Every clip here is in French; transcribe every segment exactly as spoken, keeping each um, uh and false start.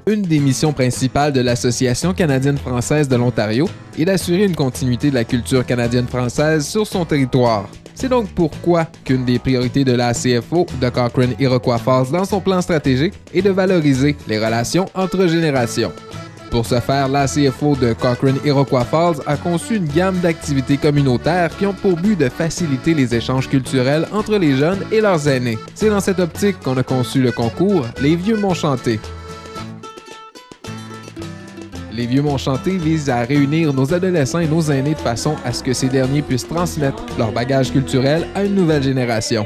Une des missions principales de l'Association canadienne-française de l'Ontario est d'assurer une continuité de la culture canadienne-française sur son territoire. C'est donc pourquoi qu'une des priorités de l'A C F O de Cochrane Iroquois Falls dans son plan stratégique est de valoriser les relations entre générations. Pour ce faire, l'A C F O de Cochrane Iroquois Falls a conçu une gamme d'activités communautaires qui ont pour but de faciliter les échanges culturels entre les jeunes et leurs aînés. C'est dans cette optique qu'on a conçu le concours Les Vieux m'ont chanté. Les Vieux m'ont chanté vise à réunir nos adolescents et nos aînés de façon à ce que ces derniers puissent transmettre leur bagage culturel à une nouvelle génération.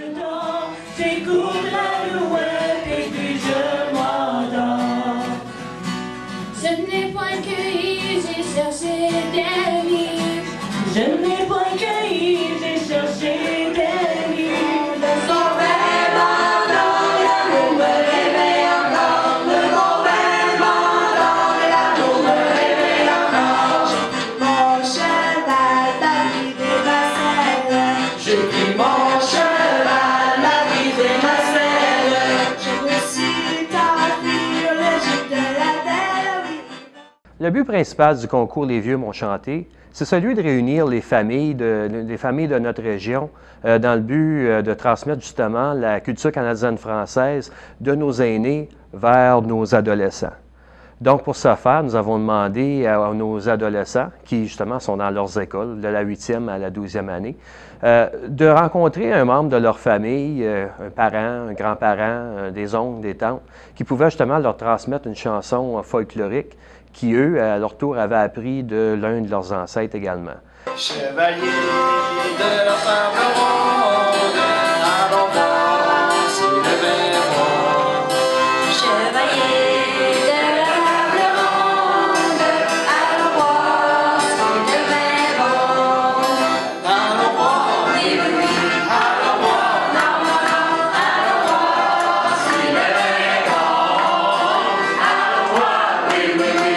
Le but principal du concours Les Vieux m'ont chanté, c'est celui de réunir les familles de, les familles de notre région euh, dans le but euh, de transmettre justement la culture canadienne-française de nos aînés vers nos adolescents. Donc, pour ce faire, nous avons demandé à, à nos adolescents, qui justement sont dans leurs écoles, de la huitième à la douzième année, euh, de rencontrer un membre de leur famille, euh, un parent, un grand-parent, euh, des oncles, des tantes, qui pouvaient justement leur transmettre une chanson euh, folklorique qui, eux, à leur tour, avaient appris de l'un de leurs ancêtres également. Chevalier de la table ronde, allons voir si le vin fond. Chevalier de la table ronde, allons voir si le vin fond. Allons voir, oui, oui, oui, allons voir, non, non, non, allons voir si le vin fond. Allons voir, oui, oui, oui.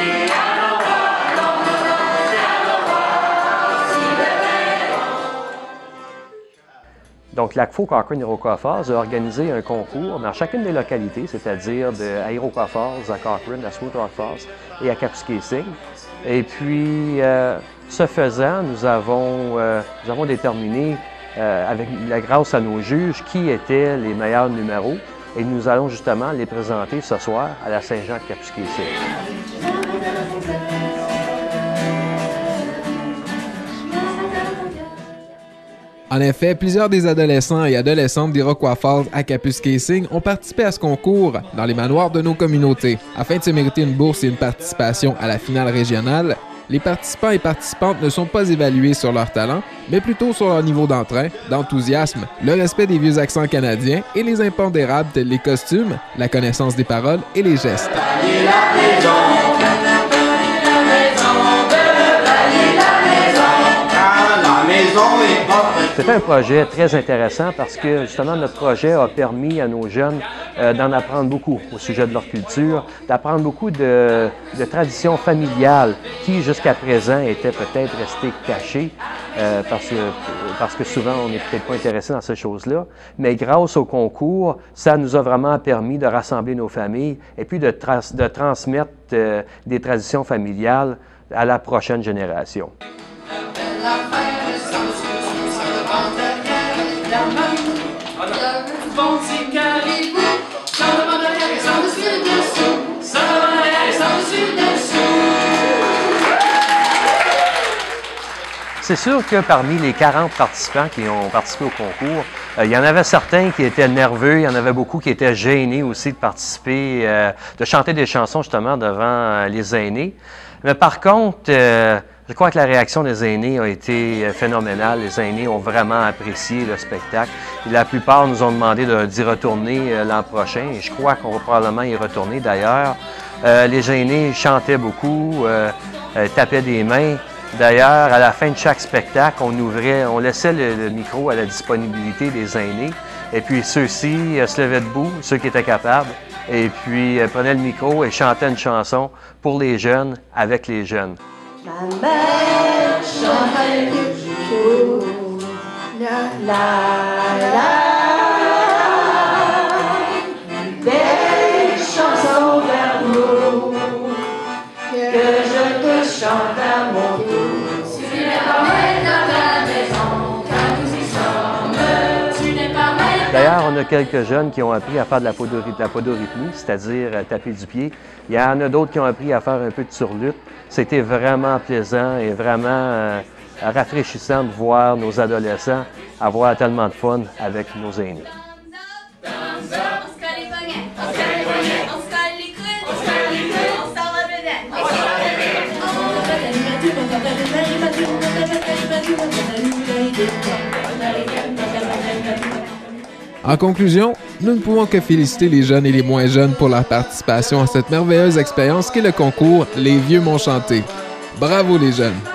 Donc, l'A C F O Cochrane Iroquois Falls a organisé un concours dans chacune des localités, c'est-à-dire à Iroquois Falls, à Cochrane, à Smoot Rock Falls et à Kapuskasing. Et puis, euh, ce faisant, nous avons, euh, nous avons déterminé, euh, avec la grâce à nos juges, qui étaient les meilleurs numéros. Et nous allons justement les présenter ce soir à la Saint-Jean de Kapuskasing. En effet, plusieurs des adolescents et adolescentes d'Iroquois Falls à Kapuskasing ont participé à ce concours dans les manoirs de nos communautés. Afin de se mériter une bourse et une participation à la finale régionale, les participants et participantes ne sont pas évalués sur leur talent, mais plutôt sur leur niveau d'entrain, d'enthousiasme, le respect des vieux accents canadiens et les impondérables tels les costumes, la connaissance des paroles et les gestes. C'était un projet très intéressant parce que justement notre projet a permis à nos jeunes euh, d'en apprendre beaucoup au sujet de leur culture, d'apprendre beaucoup de, de traditions familiales qui jusqu'à présent étaient peut-être restées cachées euh, parce, que, parce que souvent on n'est peut-être pas intéressé dans ces choses-là. Mais grâce au concours, ça nous a vraiment permis de rassembler nos familles et puis de, trans de transmettre euh, des traditions familiales à la prochaine génération. C'est sûr que parmi les quarante participants qui ont participé au concours, euh, il y en avait certains qui étaient nerveux, il y en avait beaucoup qui étaient gênés aussi de participer, euh, de chanter des chansons justement devant euh, les aînés. Mais par contre, euh, je crois que la réaction des aînés a été phénoménale. Les aînés ont vraiment apprécié le spectacle. Et la plupart nous ont demandé d'y retourner euh, l'an prochain et je crois qu'on va probablement y retourner d'ailleurs. Euh, les aînés chantaient beaucoup, euh, euh, tapaient des mains. D'ailleurs, à la fin de chaque spectacle, on ouvrait, on laissait le, le micro à la disponibilité des aînés. Et puis ceux-ci euh, se levaient debout, ceux qui étaient capables, et puis euh, prenaient le micro et chantaient une chanson pour les jeunes, avec les jeunes. La mer chantait toujours, la la la, des chansons d'amour. chante à mon tour. Tu n'es pas maître dans ta maison, car nous y sommes. Tu n'es pas maître. D'ailleurs, on a quelques jeunes qui ont appris à faire de la, podorythmie, de la podorythmie, c'est-à-dire euh, taper du pied. Il y en a d'autres qui ont appris à faire un peu de surlutte. C'était vraiment plaisant et vraiment euh, rafraîchissant de voir nos adolescents avoir tellement de fun avec nos aînés. On se colle les poignets, on se colle les poignets, on se colle les coudes, on se colle les coudes, on sort la vedette. On sort la vedette. En conclusion, nous ne pouvons que féliciter les jeunes et les moins jeunes pour leur participation à cette merveilleuse expérience qu'est le concours Les Vieux m'ont chanté. Bravo les jeunes!